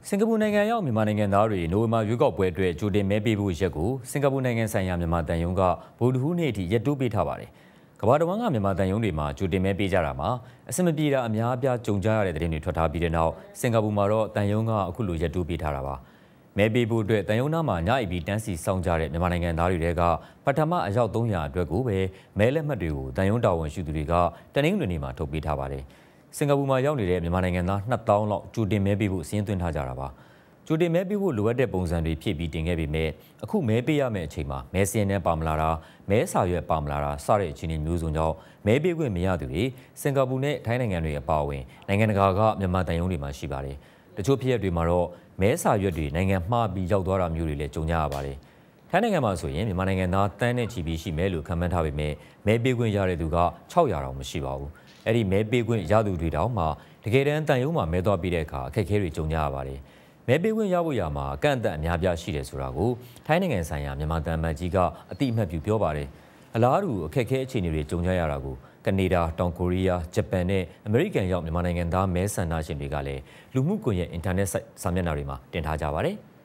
စင်ကာပူနိုင်ငံရောက်မြန်မာနိုင်ငံသားတွေနိုဝင်ဘာရွေးကောက်ပွဲအတွက်ကြိုတင်မဲပေးဖို့ရက်ကိုစင်ကာပူနိုင်ငံဆိုင်ရာမြန်မာတန်ယုံကဗုဒ္ဓဟူးနေ့အထိရက်တိုးပေးထားပါတယ်။ကမ္ဘာတစ်ဝန်းကမြန်မာတန်ယုံတွေမှာကြိုတင်မဲပေးကြတာမှာအဆင်မပြေတာအများအပြားကြုံကြရတဲ့တဲ့တင်တွေထွက်ထားပြီးတဲ့နောက်စင်ကာပူမှာတော့တန်ယုံကအခုလိုရက်တိုးပေးထားတာပါ။မဲပေးဖို့အတွက်တန်ယုံနာမှာညအိပ်ပြီးတန်းစီစောင့်ကြတဲ့မြန်မာနိုင်ငံသားတွေကပထမအယောက်300အတွက်ကိုပဲမဲလက်မှတ်တွေကိုတန်ယုံတာဝန်ရှိသူတွေကတနင်္ဂနွေနေ့မှာထုတ်ပေးထားပါတယ်။စင်ကာပူမှာရောက်နေတဲ့မြန်မာနိုင်ငံသား2000လောက်ကြိုတင်မဲပေးဖို့စီစဉ်သွင်းထားကြတာပါ။ကြိုတင်မဲပေးဖို့လိုအပ်တဲ့ပုံစံတွေဖြည့်ပြီးတင်ခဲ့ပေမဲ့အခုမဲပေးရမယ့်အချိန်မှာမဲစင်းနဲ့ပါမလာတာမဲစာရွက်ပါမလာတာစတဲ့အခြေအနေမျိုးစုံကြောင့်မဲပေးခွင့်မရသူတွေစင်ကာပူနဲ့ထိုင်းနိုင်ငံတွေအပါအဝင်နိုင်ငံတကာကမြန်မာတန်ယုံတွေမှာရှိပါတယ်။တချို့ဖြစ်ရပ်တွေမှာတော့မဲစာရွက်တွေနိုင်ငံမှားပြီးရောက်သွားတာမျိုးတွေလည်းကြုံကြရပါတယ်။ထိုင်းနိုင်ငံမှာဆိုရင်မြန်မာနိုင်ငံသားတန်းနဲ့ချီပြီးရှိမဲလို့ခန့်မှန်းထားပေမဲ့မဲပေးခွင့်ရတဲ့သူက600တောင်မရှိပါဘူး။အဲ့ဒီမဲပေးခွင့်ရသူတွေတောင်မှတကယ်တမ်းတန်ယုံမှာမဲသွားပြီးတဲ့အခါအခက်အခဲတွေကြုံကြရပါတယ်။မဲပေးခွင့်ရဖို့ရမှာအကန့်အသတ်အများပြားရှိတယ်ဆိုတာကိုထိုင်းနိုင်ငံဆိုင်ရာမြန်မာတန်မန်ကြီးကအတိအမှတ်ပြုပြောပါတယ်။အလားတူအခက်အခဲအခြေအနေတွေကြုံကြရတာကိုကနေဒါ၊တောင်ကိုရီးယား၊ဂျပန်နဲ့အမေရိကန်ရောက်မြန်မာနိုင်ငံသားမဲဆန္ဒရှင်တွေကလည်းလူမှုကွန်ရက်အင်တာနက်စာမျက်နှာတွေမှာတင်ထားကြပါတယ်။